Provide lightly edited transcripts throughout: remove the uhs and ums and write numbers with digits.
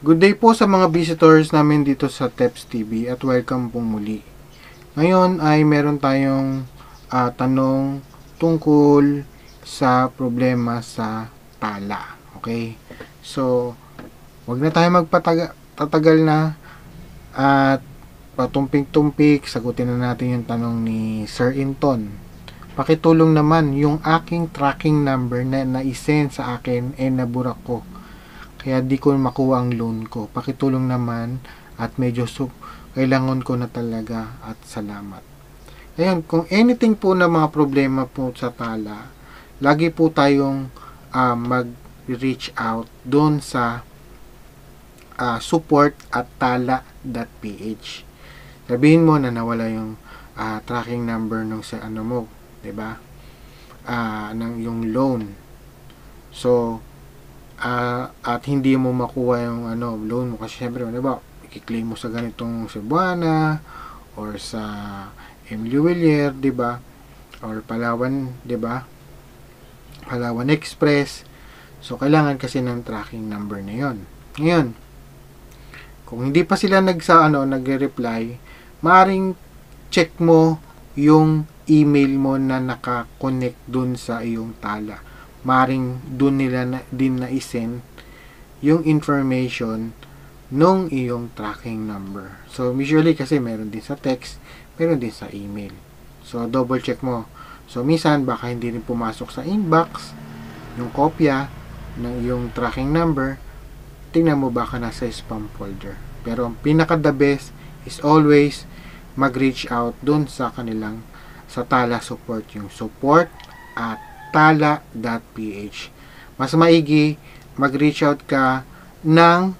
Good day po sa mga visitors namin dito sa Teps TV at welcome pong muli. Ngayon ay meron tayong tanong tungkol sa problema sa tala. Okay? So, wag na tayo magpatatagal na at patumpik-tumpik, sagutin na natin yung tanong ni Sir Inton. Pakitulong naman yung aking tracking number na na-send sa akin nabura ko. Kaya di ko makuha ang loan ko. Pakitulong naman at medyo kailangan ko na talaga at salamat. Ayun, kung anything po na mga problema po sa tala, lagi po tayong mag-reach out doon sa support at tala.ph. Sabihin mo na nawala yung tracking number ng sa ano mo, 'di ba? Ng yung loan. So, at hindi mo makuha yung loan mo kasi syempre, diba, i-claim mo sa ganitong Cebuana or sa Emilio Villar, diba, or Palawan, diba, Palawan Express. So, kailangan kasi ng tracking number na yon. Ngayon, kung hindi pa sila nagre-reply, maaring check mo yung email mo na naka-connect dun sa iyong tala. Maring dun nila din na-send yung information nung iyong tracking number. So, usually kasi meron din sa text, meron din sa email. So, double check mo. So, minsan baka hindi rin pumasok sa inbox yung kopya ng iyong tracking number. Tingnan mo baka nasa spam folder. Pero ang pinaka the best is always mag-reach out dun sa kanilang sa Tala support, yung support at tala.ph. Mas maigi mag-reach out ka ng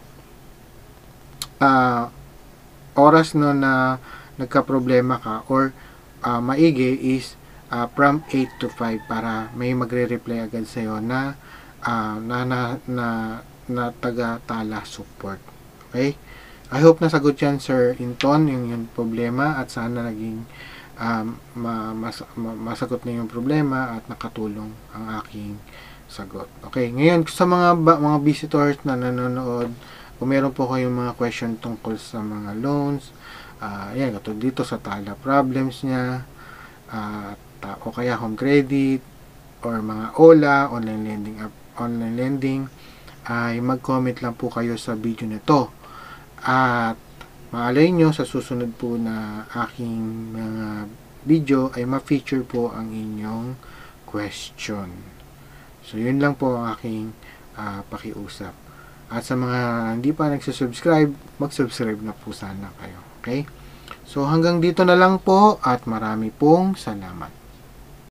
oras na nagka-problema ka, or maigi is from 8 to 5 para may magre-reply agad sa'yo na taga Tala support. Okay? I hope nasagot yan, Sir Inton, yung problema, at sana naging masagot na yung problema at nakatulong ang aking sagot. Okay, ngayon sa mga visitors na nanonood, kung meron po kayong mga question tungkol sa mga loans, yan, katulad dito sa tala problems niya, o kaya home credit, or mga OLA, online lending, ay mag-comment lang po kayo sa video nito. At maalay nyo sa susunod po na aking mga video ay ma-feature po ang inyong question. So, yun lang po ang aking pakiusap. At sa mga hindi pa nagsusubscribe, mag-subscribe na po sana kayo. Okay? So, hanggang dito na lang po at marami pong salamat.